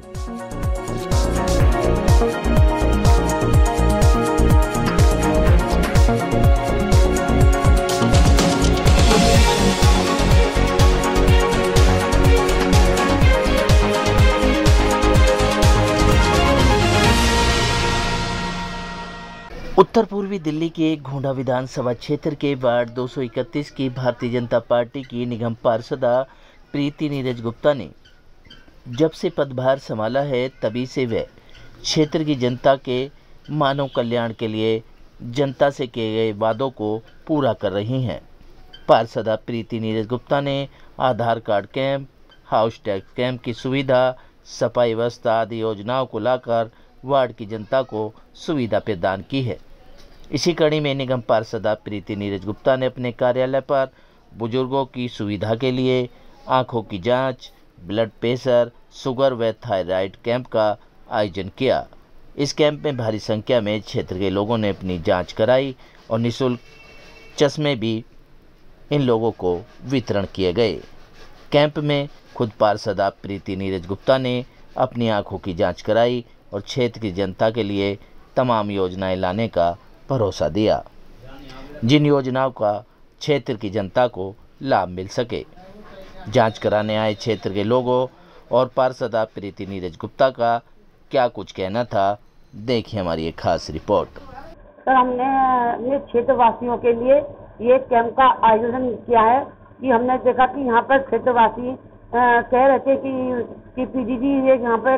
उत्तर पूर्वी दिल्ली के घोंडा विधानसभा क्षेत्र के वार्ड 231 की भारतीय जनता पार्टी की निगम पार्षदा प्रीति नीरज गुप्ता ने जब से पदभार संभाला है तभी से वे क्षेत्र की जनता के मानव कल्याण के लिए जनता से किए गए वादों को पूरा कर रही हैं। पार्षदा प्रीति नीरज गुप्ता ने Aadhaar card camp, house tax camp की सुविधा, सफाई व्यवस्था आदि योजनाओं को लाकर वार्ड की जनता को सुविधा प्रदान की है। इसी कड़ी में निगम पार्षदा प्रीति नीरज गुप्ता ने अपने कार्यालय पर बुजुर्गों की सुविधा के लिए आंखों की जांच, ब्लड प्रेशर, शुगर व थायराइड कैंप का आयोजन किया। इस कैंप में भारी संख्या में क्षेत्र के लोगों ने अपनी जांच कराई और निःशुल्क चश्मे भी इन लोगों को वितरण किए गए। कैंप में खुद पार्षदा प्रीति नीरज गुप्ता ने अपनी आंखों की जांच कराई और क्षेत्र की जनता के लिए तमाम योजनाएं लाने का भरोसा दिया, जिन योजनाओं का क्षेत्र की जनता को लाभ मिल सके। जांच कराने आए क्षेत्र के लोगों और पार्षदा प्रीति नीरज गुप्ता का क्या कुछ कहना था, देखिए हमारी एक खास रिपोर्ट। सर, हमने क्षेत्रवासियों के लिए ये कैंप का आयोजन किया है कि हमने देखा कि यहाँ पर क्षेत्रवासी कह रहे थे कि पीजी जी ये यहाँ पर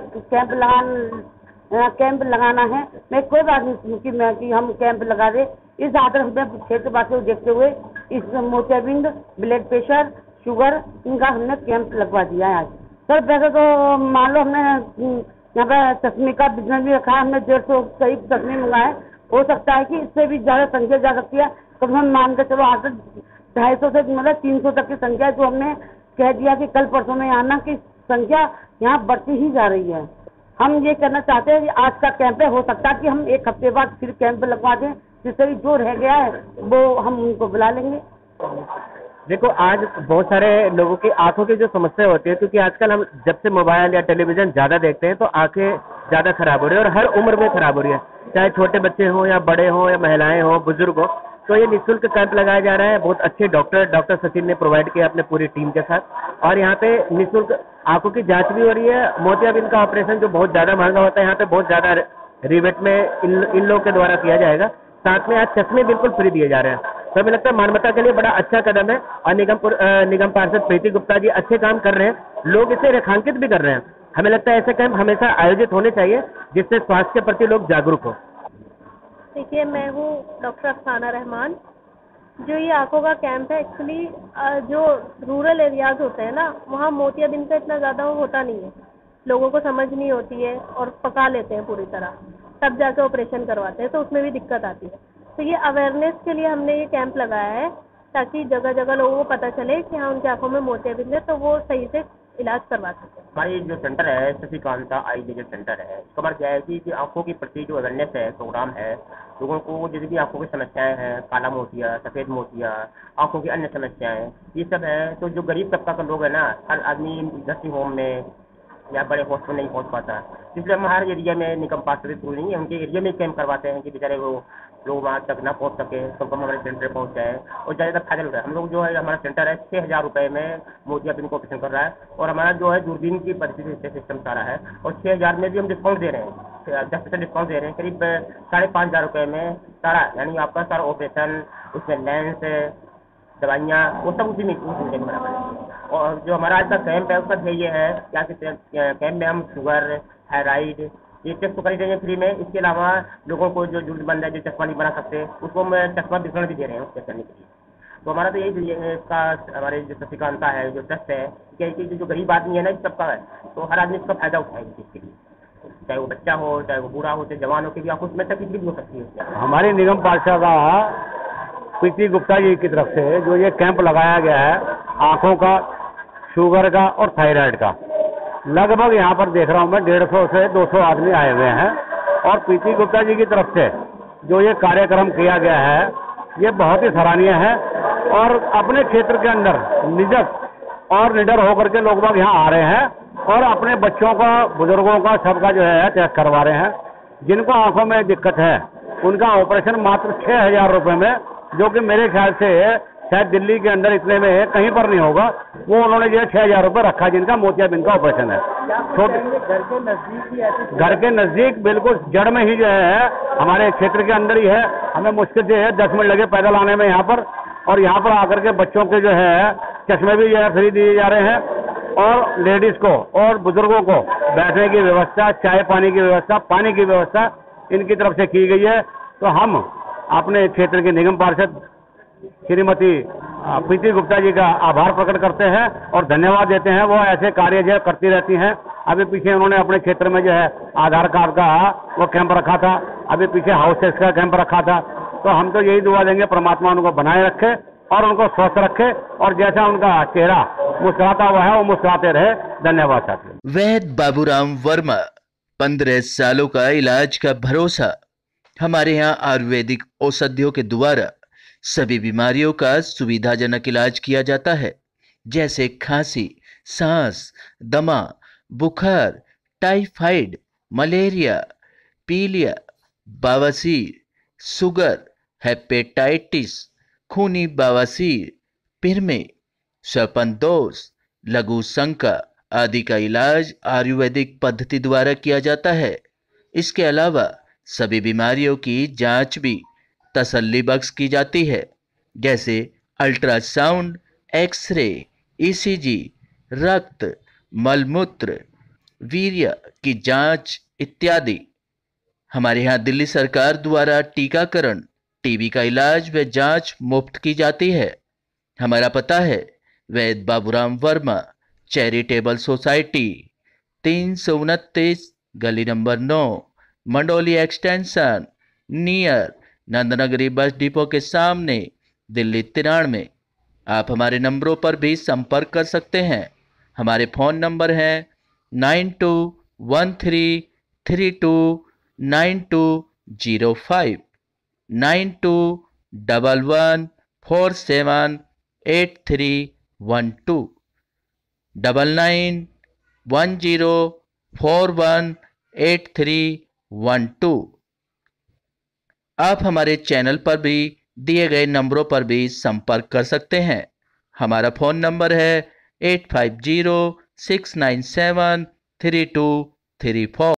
कैंप लगाना है। मैं कोई बात नहीं कि हम कैंप लगा दे। इस आधार में क्षेत्रवासियों को देखते हुए इस मोतियाबिंद, ब्लड प्रेशर, शुगर इनका हमने कैंप लगवा दिया है आज। सर, वैसे तो मान लो हमने यहाँ पर चश्मे का बिजनेस भी रखा है। हमने 150 करीब चश्मे मंगाए। हो सकता है कि इससे भी ज़्यादा संख्या जा सकती है। तो हम मान के चलो आज 250 से मतलब 300 तक की संख्या जो हमने कह दिया कि कल परसों में आना की संख्या यहाँ बढ़ती ही जा रही है। हम ये करना चाहते हैं कि आज का कैंप है, हो सकता है कि हम एक हफ्ते बाद फिर कैंप लगवा दें, जिससे जो रह गया है वो हम उनको बुला लेंगे। देखो, आज बहुत सारे लोगों की आंखों की जो समस्या होती है, क्योंकि आजकल हम जब से मोबाइल या टेलीविजन ज्यादा देखते हैं तो आंखें ज्यादा खराब हो रही है और हर उम्र में खराब हो रही है, चाहे छोटे बच्चे हों या बड़े हों या महिलाएं हों, बुजुर्ग हो। तो ये निःशुल्क कैंप लगाया जा रहा है। बहुत अच्छे डॉक्टर सचिन ने प्रोवाइड किया अपने पूरी टीम के साथ, और यहाँ पे निःशुल्क आंखों की जांच भी हो रही है। मोतियाबिंद का ऑपरेशन जो बहुत ज्यादा महंगा होता है, यहाँ पे बहुत ज्यादा रिबेट में इन लोगों के द्वारा किया जाएगा। साथ में आज चश्मे बिल्कुल फ्री दिए जा रहे हैं। तो हमें लगता है मानवता के लिए बड़ा अच्छा कदम है और निगम पार्षद प्रीति गुप्ता जी अच्छे काम कर रहे हैं। लोग इसे रेखांकित भी कर रहे हैं। हमें लगता है ऐसे कैंप हमेशा आयोजित होने चाहिए, जिससे स्वास्थ्य के प्रति लोग जागरूक हो। देखिए, मैं हूँ डॉक्टर अफसाना रहमान। जो ये आंखों का कैंप है, एक्चुअली जो रूरल एरियाज होते हैं ना, वहाँ मोतियाबिंद का इतना ज़्यादा होता नहीं है। लोगों को समझ नहीं होती है और पका लेते हैं पूरी तरह, तब जाके ऑपरेशन करवाते हैं, तो उसमें भी दिक्कत आती है। तो ये अवेयरनेस के लिए हमने ये कैंप लगाया है, ताकि जगह जगह लोगों को पता चले कि हाँ उनकी आंखों में मोतियाबिंद है, तो वो सही से इलाज करवा सके। हमारी जो सेंटर है शशिकांता आई विजन सेंटर है, इसका मतलब क्या है कि आंखों के प्रति जो अवेयरनेस है प्रोग्राम है, लोगों को जैसे भी आंखों की समस्याएं हैं, काला मोतिया, सफेद मोतिया, आंखों की अन्य समस्याएं, ये सब है। तो जो गरीब तबका का लोग है ना, हर आदमी नर्सिंग होम में या बड़े हॉस्पिटल नहीं पहुंच पाता, इसलिए हम हर एरिया में निगम पार्षद नहीं है, उनके एरिया में कैंप करवाते हैं कि बेचारे वो लोग वहाँ तक ना पहुँच सके, तो कम हमारे सेंटर पहुँच जाए और ज़्यादा फायदा लग रहा है। हम लोग जो है, हमारा सेंटर है 6000 रुपये में मोतियाबिंद को ऑपरेशन कर रहा है, और हमारा जो है दूरबीन की परिस्थिति सिस्टम सारा है, और 6000 में भी हम डिस्काउंट दे रहे हैं, 10% डिस्काउंट दे रहे हैं। करीब 5500 रुपये में सारा, यानी आपका सारा ऑपरेशन, उसमें लेंस, दवाइयाँ, वो सब उसी में बराबर है। और जो हमारा आज का कैंप है, उसका ध्येय ये है क्या कि कैंप में हम शुगर, थायराइड, ये टेस्ट तो करी देंगे फ्री में। इसके अलावा लोगों को जो जरूरतमंद है, जो चश्मा नहीं बना सकते, उसको हम चश्मा वितरण भी दे रहे हैं उसके करने के लिए। तो हमारा तो यही है, इसका हमारे जो शशिकांता है, जो ट्रस्ट है, क्या जो गरीब आदमी है ना, इस सबका है, तो हर आदमी इसका फायदा उठाएगा इसके लिए, चाहे वो बच्चा हो, चाहे वो बूढ़ा हो, चाहे जवान हो, क्योंकि आपको उसमें तकलीफ भी हो सकती है। हमारी निगम पार्षदा प्रीति गुप्ता जी की तरफ से जो ये कैंप लगाया गया है आंखों का, शुगर का और थायराइड का, लगभग यहाँ पर देख रहा हूँ मैं 150 से 200 आदमी आए हुए हैं। और प्रीति गुप्ता जी की तरफ से जो ये कार्यक्रम किया गया है, ये बहुत ही सराहनीय है। और अपने क्षेत्र के अंदर निजक और निडर होकर के लोग बाग यहाँ आ रहे हैं और अपने बच्चों का, बुजुर्गों का, सबका जो है टेस्ट करवा रहे हैं। जिनको आंखों में दिक्कत है उनका ऑपरेशन मात्र 6,000 रुपये में, जो कि मेरे ख्याल से शायद दिल्ली के अंदर इतने में कहीं पर नहीं होगा, वो उन्होंने जो है 6,000 रुपये रखा, जिनका मोतियाबिंद का ऑपरेशन है। छोटे घर के नजदीक बिल्कुल जड़ में ही जो है, हमारे क्षेत्र के अंदर ही है। हमें मुश्किल से 10 मिनट लगे पैदल आने में यहाँ पर, और यहाँ पर आकर के बच्चों के जो है चश्मे भी जो है फ्री दिए जा रहे हैं, और लेडीज को और बुजुर्गों को बैठने की व्यवस्था, चाय पानी की व्यवस्था, पानी की व्यवस्था इनकी तरफ से की गई है। तो हम अपने क्षेत्र के निगम पार्षद श्रीमती प्रीति गुप्ता जी का आभार प्रकट करते हैं और धन्यवाद देते हैं। वो ऐसे कार्य जो करती रहती हैं। अभी पीछे उन्होंने अपने क्षेत्र में जो है आधार कार्ड का वो कैंप रखा था, अभी पीछे हाउस टैक्स का कैंप रखा था। तो हम तो यही दुआ देंगे, परमात्मा उनको बनाए रखे और उनको स्वस्थ रखे, और जैसा उनका चेहरा मुस्कुराता हुआ है वो मुस्कुराते रहे। धन्यवाद साथियों। वैद्य बाबूराम वर्मा, 15 सालों का इलाज का भरोसा। हमारे यहाँ आयुर्वेदिक औषधियों के द्वारा सभी बीमारियों का सुविधाजनक इलाज किया जाता है, जैसे खांसी, सांस, दमा, बुखार, टाइफाइड, मलेरिया, पीलिया, बवासीर, शुगर, हेपेटाइटिस, खूनी बवासीर, पिरमे, श्वसन लघु शंका आदि का इलाज आयुर्वेदिक पद्धति द्वारा किया जाता है। इसके अलावा सभी बीमारियों की जांच भी तसल्ली बख्श की जाती है, जैसे अल्ट्रासाउंड, एक्सरे, ईसीजी, रक्त, मलमूत्र, वीर्य की जांच इत्यादि। हमारे यहाँ दिल्ली सरकार द्वारा टीकाकरण, टीबी का इलाज व जांच मुफ्त की जाती है। हमारा पता है वैद्य बाबूराम वर्मा चैरिटेबल सोसाइटी, 329 गली number 9, Mandoli extension, near Nandnagari bus depot के सामने, दिल्ली 93। आप हमारे नंबरों पर भी संपर्क कर सकते हैं। हमारे फ़ोन नंबर हैं 9213329205, 9211478312, 9910418312। आप हमारे चैनल पर भी दिए गए नंबरों पर भी संपर्क कर सकते हैं। हमारा फ़ोन नंबर है 8506973234।